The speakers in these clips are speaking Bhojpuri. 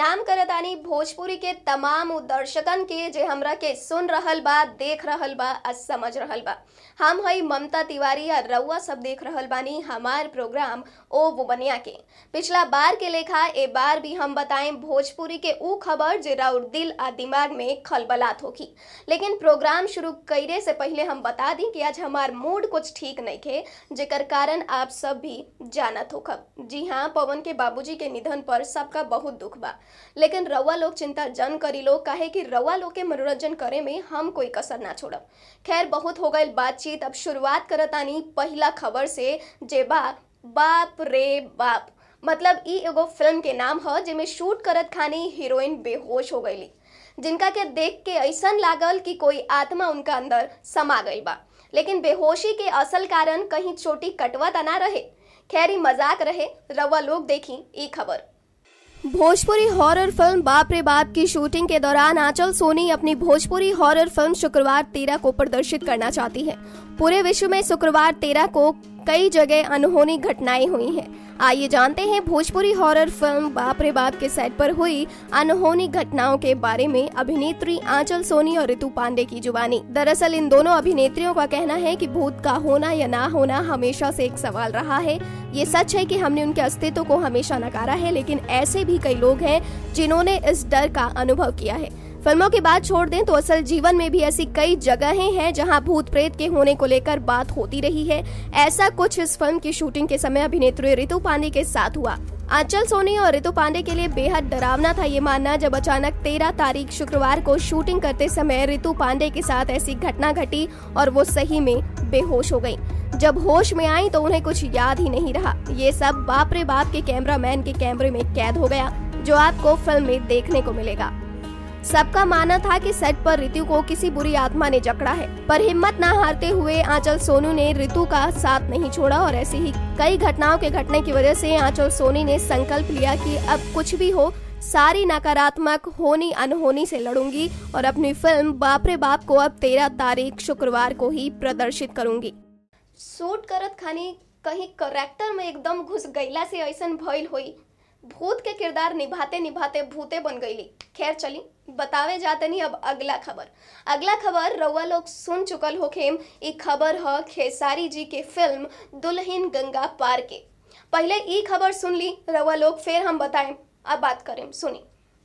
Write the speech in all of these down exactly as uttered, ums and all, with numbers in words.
प्रणाम करतानी भोजपुरी के तमाम उ दर्शकन के जे हमरा के सुन रहल बा, देख रहल बा आ समझ रहल बा। हम हई ममता तिवारी आ रउआ सब देख रहल बानी हमार प्रोग्राम ओ बुबनिया के। पिछला बार के लेखा ए बार भी हम बताएं भोजपुरी के ऊ खबर जे राउर दिल आ दिमाग में खलबलात होखी। लेकिन प्रोग्राम शुरू कइले से पहले हम बता दी कि आज हमार मूड कुछ ठीक नहीं खे, जेकर कारण आप सब भी जानत होखब। जी हाँ, पवन के बाबूजी के निधन पर सबका बहुत दुख बा, लेकिन रउआ लोग चिंता जन करी लो, काहे कि रउआ लोग के मनोरंजन करे में हम कोई कसर ना छोड़ब। खैर, बहुत हो गई बातचीत। अब शुरुआत करतानी पहला खबर से, जे बा बाप रे बाप। मतलब ई एगो फिल्म के नाम ह जेमे शूट करत खानी हीरोइन बेहोश हो गईली, जिनका के देख के ऐसन लागल कि कोई आत्मा उनका अंदर समा गई बा। लेकिन बेहोशी के असल कारण कहीं चोटी कटवा त ना रहे। खैर, ई मजाक रहे। रउआ लोग देखी ई खबर। भोजपुरी हॉरर फिल्म बाप रे बाप की शूटिंग के दौरान आंचल सोनी अपनी भोजपुरी हॉरर फिल्म शुक्रवार तेरह को प्रदर्शित करना चाहती है। पूरे विश्व में शुक्रवार तेरह को कई जगह अनहोनी घटनाएं हुई हैं। आइए जानते हैं भोजपुरी हॉरर फिल्म बाप रे बाप के सेट पर हुई अनहोनी घटनाओं के बारे में अभिनेत्री आंचल सोनी और ऋतु पांडे की जुबानी। दरअसल इन दोनों अभिनेत्रियों का कहना है कि भूत का होना या ना होना हमेशा से एक सवाल रहा है। ये सच है कि हमने उनके अस्तित्व को हमेशा नकारा है, लेकिन ऐसे भी कई लोग हैं जिन्होंने इस डर का अनुभव किया है। फिल्मों की बात छोड़ दें तो असल जीवन में भी ऐसी कई जगहें हैं जहां भूत प्रेत के होने को लेकर बात होती रही है। ऐसा कुछ इस फिल्म की शूटिंग के समय अभिनेत्री ऋतु पांडे के साथ हुआ। आंचल सोनी और ऋतु पांडे के लिए बेहद डरावना था ये मानना, जब अचानक तेरह तारीख शुक्रवार को शूटिंग करते समय ऋतु पांडे के साथ ऐसी घटना घटी और वो सही में बेहोश हो गयी। जब होश में आई तो उन्हें कुछ याद ही नहीं रहा। ये सब बाप रे बाप के कैमरामैन के कैमरे में कैद हो गया, जो आपको फिल्म में देखने को मिलेगा। सबका मानना था कि सेट पर ऋतु को किसी बुरी आत्मा ने जकड़ा है, पर हिम्मत न हारते हुए आंचल सोनू ने ऋतु का साथ नहीं छोड़ा और ऐसी ही कई घटनाओं के घटने की वजह से आंचल सोनी ने संकल्प लिया कि अब कुछ भी हो, सारी नकारात्मक होनी अनहोनी से लड़ूंगी और अपनी फिल्म बाप रे बाप को अब तेरह तारीख शुक्रवार को ही प्रदर्शित करूंगी। शूट करत खानी कहीं करेक्टर में एकदम घुस गईला से ऐसन भइल हुई, भूत के किरदार निभाते निभाते भूते बन गईली। खैर चली बतावे जाते नहीं। अब अगला खबर अगला खबर रउआ लोग सुन चुकल होखेम। ई खबर है खेसारी जी के फिल्म दुल्हन गंगा पार के। पहले ई खबर सुन ली रउआ लोग, फिर हम बताएं। अब बात करें, सुनी।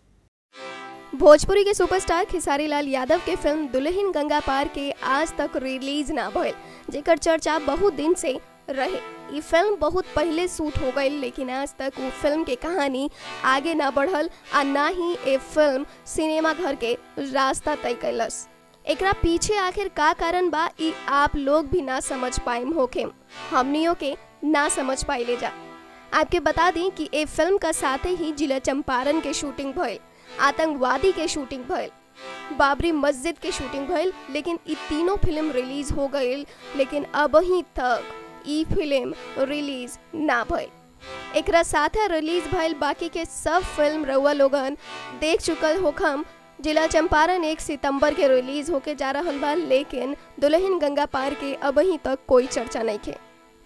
भोजपुरी के सुपरस्टार खेसारी लाल यादव के फिल्म दुल्हन गंगा पार के आज तक रिलीज ना भइल, जेकर चर्चा बहुत दिन से रहे। ये फिल्म बहुत पहले शूट हो गई, लेकिन आज तक वो फिल्म के कहानी आगे ना बढ़ल और ना ही ये फिल्म सिनेमा घर के रास्ता तय कैलस। एकरा पीछे आखिर का कारण बा, ई आप लोग भी ना समझ पाइम होखे, हमनियों के ना समझ पाइले जा। आपके बता दें कि ये फिल्म का साथ ही जिला चंपारण के शूटिंग भइल, आतंकवादी के शूटिंग भइल, बाबरी मस्जिद के शूटिंग भइल, लेकिन ये तीनों फिल्म रिलीज हो गई, लेकिन अबही तक ई फिल्म रिलीज ना भइल। एकरा साथे रिलीज भइल बाकी के सब फिल्म रउआ लोगन देख चुकल होखम। जिला चंपारण एक सितंबर के रिलीज होके जा रहल बा, लेकिन दुल्हन गंगा पार के अबही तक कोई चर्चा नहीं खे।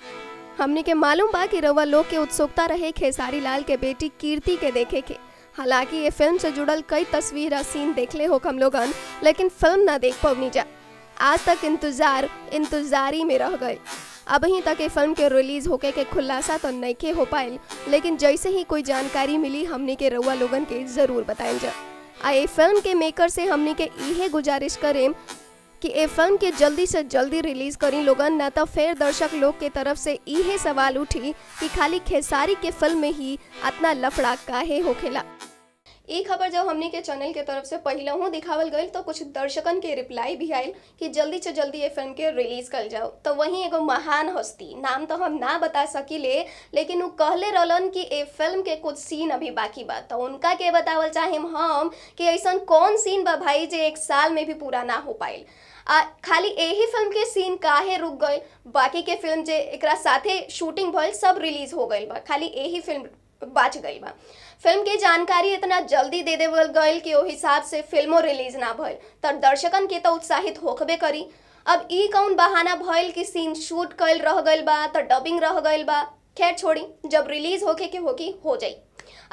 हमने के मालूम बा कि रउआ लोग के उत्सुकता रहे खेसारी लाल के बेटी कीर्ति के देखे के। हालांकि ये फिल्म से जुड़ल कई तस्वीर सीन देखले हो हम लोगन, लेकिन फिल्म ना देख पवनी जा। आज तक इंतजार इंतजारी में रह गए। अभी तक ये फिल्म के रिलीज होके के खुलासा तो नहीं हो पाइल, लेकिन जैसे ही कोई जानकारी मिली हमने के रउआ लोगन के जरूर बताएं जा। आ ये फिल्म के मेकर से हमने के इहे गुजारिश करें कि ये फिल्म के जल्दी से जल्दी रिलीज करी लोगन, ना तो फिर दर्शक लोग के तरफ से इहे सवाल उठी कि खाली खेसारी के फिल्म में ही इतना लफड़ा काहे होखेला। ई खबर जब हमने के चैनल के तरफ से पहले हूँ दिखावल गई तो कुछ दर्शकन के रिप्लाई भी आयल कि जल्दी से जल्दी ये फिल्म के रिलीज कर जाओ। तो वहीं एगो महान हस्ती, नाम तो हम ना बता सकीले, लेकिन वो कहले रहलन कि ये फिल्म के कुछ सीन अभी बाकी बा। तो उनका के बतावल चाहे हम कि ऐसा कौन सीन बा भाई जे एक साल में भी पूरा ना हो पाइल। आ खाली यही फिल्म के सीन काहे रुक गए, बाकी के फिल्म जे एकरा साथे शूटिंग भइल सब रिलीज हो गई बा, खाली यही फिल्म बच गई बा। फिल्म की जानकारी इतना जल्दी दे देवल गई कि वो हिसाब से फिल्मों रिलीज ना भइल, तब दर्शकन के तो उत्साहित होखबे करी। अब ई कौन बहाना भइल कि सीन शूट कइल रह गइल बा तो डबिंग रह गइल बा। खैर छोड़ी, जब रिलीज होके के होगी हो जाई।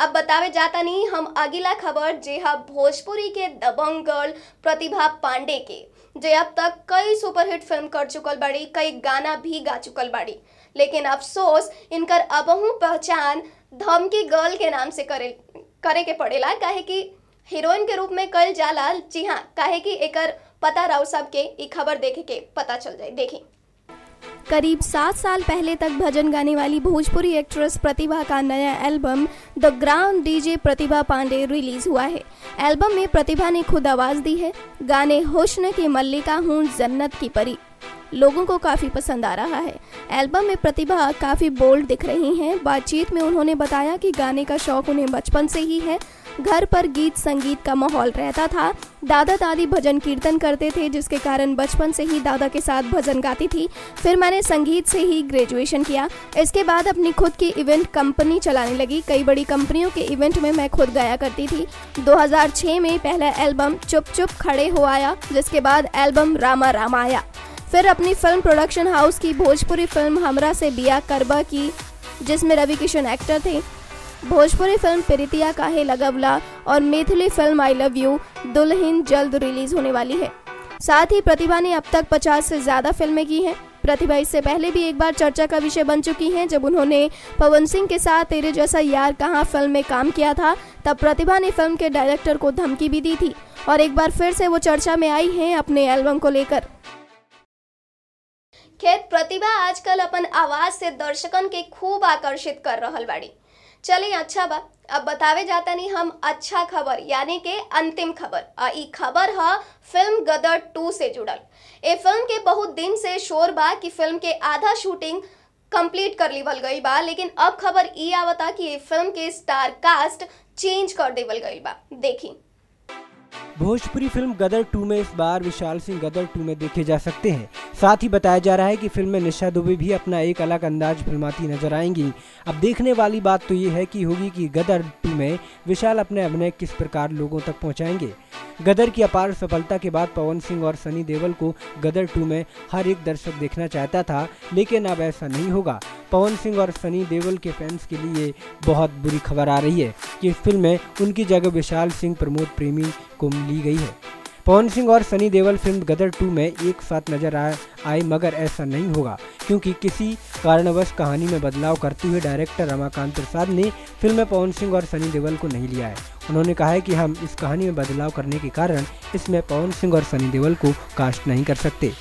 अब बतावे जाता नहीं हम अगला खबर जे है भोजपुरी के दबंग गर्ल प्रतिभा पांडे के, जे अब तक कई सुपरहिट फिल्म कर चुकल बाड़ी, कई गाना भी गा चुकल बाड़ी, लेकिन अफसोस इनकर अबहू पहचान धमकी गर्ल के नाम से करे करे के पड़ेला, काहे कि हीरोइन के रूप में कल जाला। जी हाँ, काहे कि एकर पता राव साहब के ई खबर देखे के पता चल जाए। देखी, करीब सात साल पहले तक भजन गाने वाली भोजपुरी एक्ट्रेस प्रतिभा का नया album the grand DJ Pratibha Pandey release हुआ है। एल्बम में प्रतिभा ने खुद आवाज दी है। गाने हुस्न की मल्लिका हूँ जन्नत की परी लोगों को काफ़ी पसंद आ रहा है। एल्बम में प्रतिभा काफ़ी बोल्ड दिख रही हैं। बातचीत में उन्होंने बताया कि गाने का शौक उन्हें बचपन से ही है। घर पर गीत संगीत का माहौल रहता था। दादा दादी भजन कीर्तन करते थे, जिसके कारण बचपन से ही दादा के साथ भजन गाती थी। फिर मैंने संगीत से ही ग्रेजुएशन किया। इसके बाद अपनी खुद की इवेंट कंपनी चलाने लगी। कई बड़ी कंपनियों के इवेंट में मैं खुद गाया करती थी। दो हज़ार छह में पहला एल्बम चुप चुप खड़े हो आया, जिसके बाद एल्बम रामा रामा आया। फिर अपनी फिल्म प्रोडक्शन हाउस की भोजपुरी फिल्म हमरा से बिया करबा की, जिसमें रवि किशन एक्टर थे। भोजपुरी फिल्म प्रीतिया काहे लगवला और Maithili film I love you दुल्हन जल्द रिलीज होने वाली है। साथ ही प्रतिभा ने अब तक पचास से ज़्यादा फिल्में की हैं। प्रतिभा इससे पहले भी एक बार चर्चा का विषय बन चुकी हैं। जब उन्होंने पवन सिंह के साथ तेरे जैसा यार कहाँ फिल्म में काम किया था, तब प्रतिभा ने फिल्म के डायरेक्टर को धमकी भी दी थी और एक बार फिर से वो चर्चा में आई हैं अपने एल्बम को लेकर। खेत प्रतिभा आजकल अपन आवाज से दर्शकन के खूब आकर्षित कर रहल बाड़ी। चलिए अच्छा बा, अब बतावे जाता नहीं हम अच्छा खबर यानी के अंतिम खबर। आ ई खबर है फिल्म गदर टू से जुड़ल। ए फिल्म के बहुत दिन से शोर बा कि फिल्म के आधा शूटिंग कंप्लीट कर लीवल गई बा, लेकिन अब खबर ई आवता कि ये फिल्म के स्टार कास्ट चेंज कर देवल गई बा। देखी, भोजपुरी फिल्म गदर टू में इस बार विशाल सिंह गदर टू में देखे जा सकते हैं। साथ ही बताया जा रहा है कि फिल्म में निशा दुबे भी अपना एक अलग अंदाज फिल्माती नजर आएंगी। अब देखने वाली बात तो ये है कि होगी कि गदर टू में विशाल अपने अभिनय किस प्रकार लोगों तक पहुंचाएंगे। गदर की अपार सफलता के बाद पवन सिंह और सनी देओल को गदर टू में हर एक दर्शक देखना चाहता था, लेकिन अब ऐसा नहीं होगा। पवन सिंह और सनी देओल के फैंस के लिए बहुत बुरी खबर आ रही है कि इस फिल्म में उनकी जगह विशाल सिंह प्रमोद प्रेमी को ली गई है। पवन सिंह और सनी देओल फिल्म गदर टू में एक साथ नजर आए, मगर ऐसा नहीं होगा क्योंकि किसी कारणवश कहानी में बदलाव करते हुए डायरेक्टर रमाकांत प्रसाद ने फिल्म में पवन सिंह और सनी देओल को नहीं लिया है। उन्होंने कहा है कि हम इस कहानी में बदलाव करने के कारण इसमें पवन सिंह और सनी देओल को कास्ट नहीं कर सकते।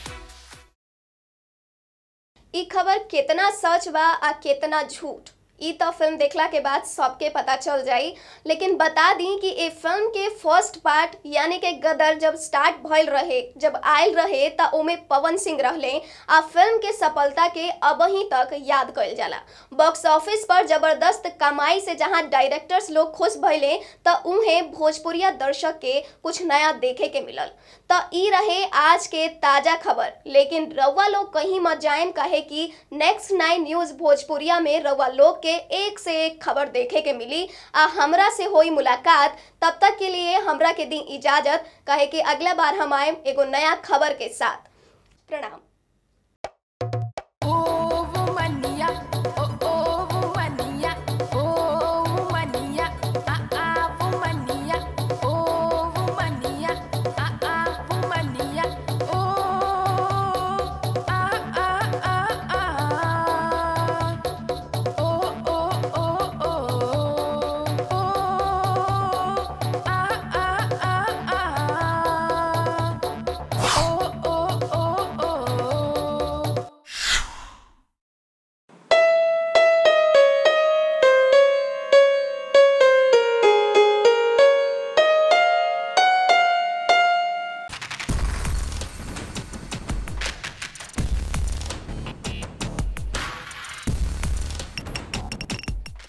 ई खबर कितना सच बा आ कितना झूठ, ई तो फिल्म देखला के बाद सबके पता चल जाई। लेकिन बता दी कि ये फिल्म के फर्स्ट पार्ट यानी कि गदर जब स्टार्ट भइल रहे, जब आयल रहे त ओमे पवन सिंह रहले। आ फिल्म के सफलता के अबही तक याद कइल जाला। बॉक्स ऑफिस पर जबरदस्त कमाई से जहां डायरेक्टर्स लोग खुश भइले, त उन्हें भोजपुरिया दर्शक के कुछ नया देखे के मिलल। त ई रहे आज के ताजा खबर। लेकिन रउआ लोग कहीं मत जाएम, कहे कि नेक्स्ट नाइन न्यूज भोजपुरिया में रउआ लोग के एक से एक खबर देखे के मिली। आ हमरा से होई मुलाकात। तब तक के लिए हमरा के दी इजाजत, कहे कि अगला बार हम आए एगो नया खबर के साथ। प्रणाम।